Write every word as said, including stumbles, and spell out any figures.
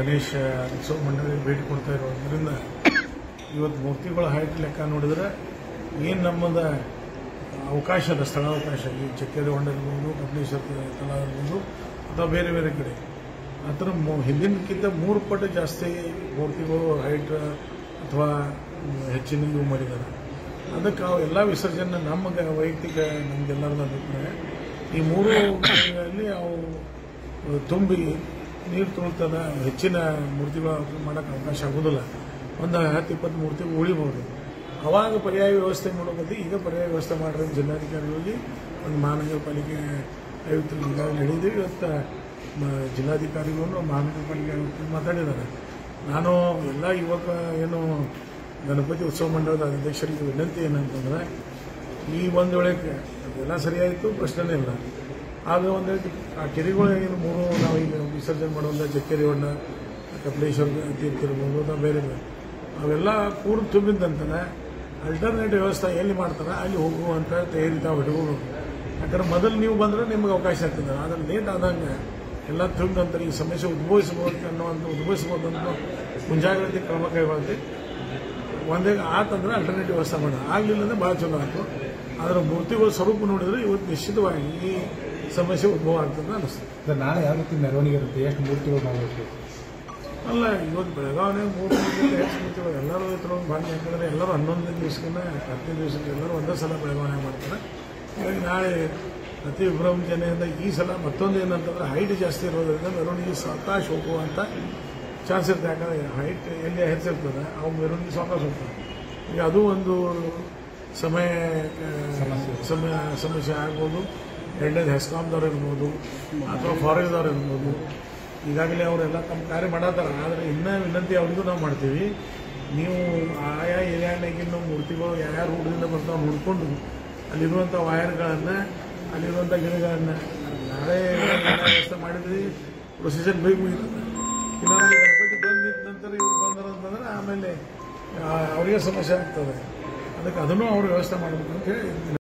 ಗಣೇಶ ಉತ್ಸವ ಮಂಡಳಿಗೆ ಭೇಟಿ ಕೊಡ್ತಾ ಇರೋದ್ರಿಂದ ಇವತ್ತು ಮೂರ್ತಿಗಳ ಹೈಟ್ ಲೆಕ್ಕ ನೋಡಿದ್ರೆ ಏನು ನಮ್ಮದ ಅವಕಾಶ ಅದ ಸ್ಥಳಾವಕಾಶ ಈ ಚಕ್ಕೇರಿ ಹೊಂಡ ಇರ್ಬೋದು, ಕಪಿಲೇಶ್ವರ ತಲಾವ್ ಇರ್ಬೋದು ಅಥವಾ ಬೇರೆ ಬೇರೆ ಕಡೆ ಆ ಥರ ಹಿಂದಿನಕ್ಕಿಂತ ಮೂರು ಪಟ್ಟು ಜಾಸ್ತಿ ಮೂರ್ತಿಗಳು ಹೈಟ್ ಅಥವಾ ಹೆಚ್ಚಿನ ಇವು ಮಾಡಿದ್ದಾರೆ. ಅದಕ್ಕೆ ಅವು ಎಲ್ಲ ವಿಸರ್ಜನೆ ನಮಗೆ ವೈಯಕ್ತಿಕ ನಮಗೆಲ್ಲರದ ಅಭಿಪ್ರಾಯ ಈ ಮೂರು ಅಲ್ಲಿ ಅವು ತುಂಬಿ ನೀರು ತುಳುತ್ತದ ಹೆಚ್ಚಿನ ಮೂರ್ತಿಗಳು ಮಾಡೋಕ್ಕೆ ಅವಕಾಶ ಆಗೋದಿಲ್ಲ. ಒಂದು ಹತ್ತು ಇಪ್ಪತ್ತು ಮೂರ್ತಿ ಉಳಿಬಹುದು. ಅವಾಗ ಪರ್ಯಾಯ ವ್ಯವಸ್ಥೆ ಮಾಡೋದು ಈಗ ಪರ್ಯಾಯ ವ್ಯವಸ್ಥೆ ಮಾಡ್ರಿ ಜಿಲ್ಲಾಧಿಕಾರಿಗಳಿಗೆ ಒಂದು ಮಹಾನಗರ ಪಾಲಿಕೆ ಆಯುಕ್ತರು ಈಗಾಗಲೇ ಹೇಳಿದ್ದೀವಿ. ಇವತ್ತು ಜಿಲ್ಲಾಧಿಕಾರಿಗಳು ಮಹಾನಗರ ಪಾಲಿಕೆ ಆಯುಕ್ತರು ಮಾತಾಡಿದ್ದಾರೆ. ನಾನು ಎಲ್ಲ ಯುವಕ ಏನು ಗಣಪತಿ ಉತ್ಸವ ಮಂಡಳದ ಅಧ್ಯಕ್ಷರಿಗೆ ವಿನಂತಿ ಏನಂತಂದ್ರೆ ಈ ಒಂದು ವೇಳೆಗೆ ಅದೆಲ್ಲ ಸರಿಯಾಯಿತು, ಪ್ರಶ್ನೆನೇ ಇಲ್ಲ. ಆದರೆ ಒಂದು ಆ ಕೆರೆಗಳು ಏನು ಮೂರು ನಾವು ಈಗ ವಿಸರ್ಜನೆ ಮಾಡುವಂಥ ಜಕ್ಕೇರಿ ಹೊಂಡ, ಕಪಿಲೇಶ್ವರ ತೀರ್ಥ ಇರ್ಬೋದು ಅಥವಾ ಬೇರೆ ಬೇರೆ ಅವೆಲ್ಲ ಪೂರ್ಣ ತುಂಬಿದ್ದಂತಾನೆ ಅಲ್ಟರ್ನೇಟಿವ್ ವ್ಯವಸ್ಥೆ ಎಲ್ಲಿ ಮಾಡ್ತಾರೆ ಅಲ್ಲಿ ಹೋಗುವಂಥ ತಯಾರಿ ತಾವು ಇಟ್ಕೋಬೇಕು. ಯಾಕಂದ್ರೆ ಮೊದಲು ನೀವು ಬಂದರೆ ನಿಮ್ಗೆ ಅವಕಾಶ ಆಗ್ತದೆ. ಆದರೆ ಲೇಟ್ ಆದಂಗೆ ಎಲ್ಲ ತುಂಬಿದಂತಾರೆ ಈ ಸಮಸ್ಯೆ ಉದ್ಭವಿಸಬಹುದು ಅನ್ನೋವಂಥ ಉದ್ಭವಿಸಬಹುದು ಅಂತ ಮುಂಜಾಗ್ರತೆ ಕ್ರಮ ಕೈಗೊಳ್ಳಿ. ಒಂದೇ ಆತಂದ್ರೆ ಅಲ್ಟರ್ನೇಟಿವ್ ವ್ಯವಸ್ಥೆ ಮಾಡೋಣ. ಆಗಲಿಲ್ಲ ಅಂದರೆ ಭಾಳ ಚಲೋ ಆಯಿತು. ಆದರೆ ಮೂರ್ತಿಗಳ ಸ್ವರೂಪ ನೋಡಿದರೆ ಇವತ್ತು ನಿಶ್ಚಿತವಾಗಿ ಈ ಸಮಸ್ಯೆ ಉದ್ಭವ ಆಗ್ತದೆ ಅನಿಸ್ತದೆ. ನಾಳೆ ಯಾವ ರೀತಿ ಮೆರವಣಿಗೆ ಇರುತ್ತೆ, ಎಷ್ಟು ಮೂರ್ತಿಗಳು ಮಾಡಬೇಕು? ಅಲ್ಲ, ಇವತ್ತು ಬೆಳಗಾವಿನಾಗ ಮೂರು ಮೂರ್ತಿಗಳು ಹೆಚ್ಚು ಮೂರ್ತಿಗಳು ಎಲ್ಲರೂ ಇದ್ರೊಂದು ಭಾಳ ಯಾಕಂದರೆ ಎಲ್ಲರೂ ಹನ್ನೊಂದನೇ ದಿವಸಕ್ಕನ್ನ ಹತ್ತನೇ ದಿವಸಕ್ಕೆ ಎಲ್ಲರೂ ಒಂದೇ ಸಲ ಬೆಳಗಾವಿನಾಗ ಮಾಡ್ತಾರೆ. ಹೀಗಾಗಿ ನಾಳೆ ಅತಿ ವಿಭ್ರಮಜನೆಯಿಂದ ಈ ಸಲ ಮತ್ತೊಂದು ಏನಂತಂದ್ರೆ ಹೈಟ್ ಜಾಸ್ತಿ ಇರೋದ್ರಿಂದ ಮೆರವಣಿಗೆ ಸಾವಕಾಶ ಹೋಗುವಂಥ ಚಾನ್ಸ್ ಇರುತ್ತೆ. ಯಾಕಂದರೆ ಹೈಟ್ ಎಲ್ಲಿ ಹೆಚ್ಚಿರ್ತದೆ ಅವು ಮೆರವಣಿಗೆ ಸಾವಕಾಶ ಹೋಗ್ತದೆ. ಈಗ ಅದು ಒಂದು ಸಮಯ ಸಮಯ ಸಮಸ್ಯೆ ಆಗ್ಬೋದು. ಎರಡನೇದು ಹೆಸ್ಕಾಮ್ದವ್ರು ಇರ್ಬೋದು ಅಥವಾ ಫಾರೆಸ್ಟ್ದವ್ರು ಇರ್ಬೋದು. ಈಗಾಗಲೇ ಅವರೆಲ್ಲ ತಮ್ಮ ಕಾರ್ಯ ಮಾಡತ್ತಾರೆ. ಆದರೆ ಇನ್ನೂ ವಿನಂತಿ ಅವ್ರಿಗೂ ನಾವು ಮಾಡ್ತೀವಿ, ನೀವು ಆಯಾ ಏರಿಯಾನಾಗಿನ ಮೂರ್ತಿಗಳು ಯಾರ್ಯಾರ ಊರಿಂದ ಬರ್ತಾವೆ ನೋಡಿಕೊಂಡು ಅಲ್ಲಿರುವಂಥ ವಯರ್ಗಳನ್ನು ಅಲ್ಲಿರುವಂಥ ಗಿಡಗಳನ್ನು ನಾಳೆ ವ್ಯವಸ್ಥೆ ಮಾಡಿದ್ರಿ ಪ್ರೊಸೀಜರ್ ಬೇಗ ಮುಗಿತದೆ. ಇಲ್ಲ ಗಣಪತಿ ಬಂದು ನಿಂತ ನಂತರ ಇವ್ರು ಬಂದರು ಅಂತಂದ್ರೆ ಆಮೇಲೆ ಅವರಿಗೆ ಸಮಸ್ಯೆ ಆಗ್ತದೆ. ಅದಕ್ಕೆ ಅದನ್ನು ಅವರು ವ್ಯವಸ್ಥೆ ಮಾಡಬೇಕು ಅಂತ ಹೇಳಿ